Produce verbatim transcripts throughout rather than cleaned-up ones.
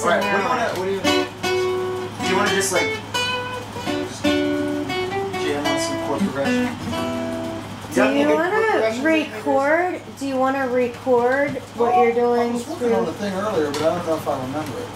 so Alright, now. what do you want to, what do you, do you want to just like, just jam on some chord progression? Do you want to record? Do you want to record what you're doing? I was working on the thing earlier, but I don't know if I remember it.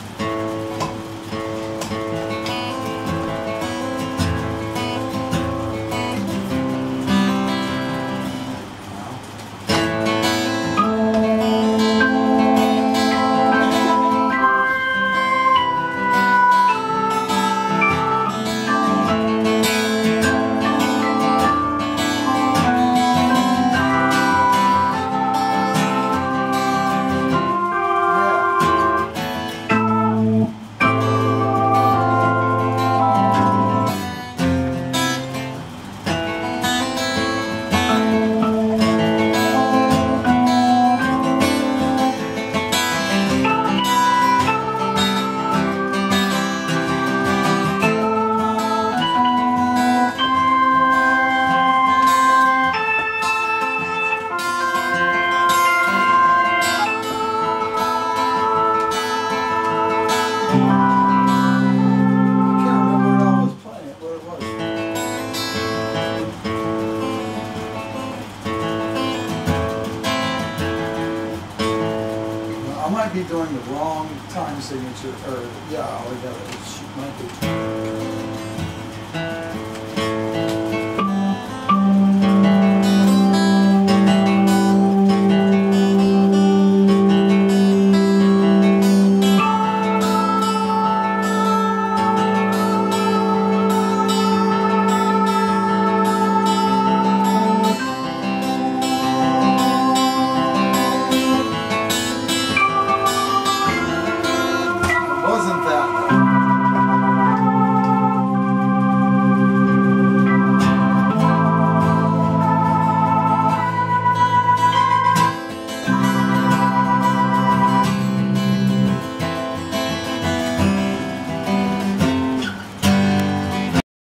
I might be doing the wrong time signature, or yeah, all I got is might be.